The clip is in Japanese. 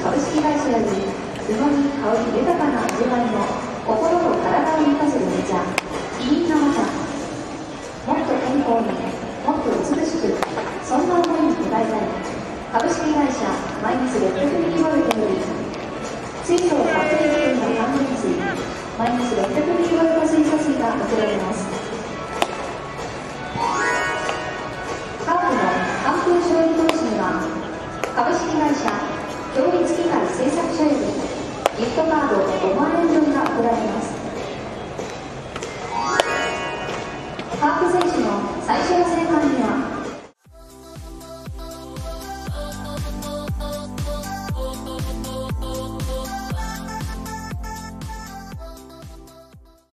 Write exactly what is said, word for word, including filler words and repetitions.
株式会社よりうまみ香り豊かな味わいの心と体を満たせるお茶キリン生茶。もっと健康にもっと美しく、そんな思いに応えたい株式会社マイナスろっぴゃくミリボルトより水素をたっぷり含んだ還元水マイナスろっぴゃくミリボルト水素水が送られます。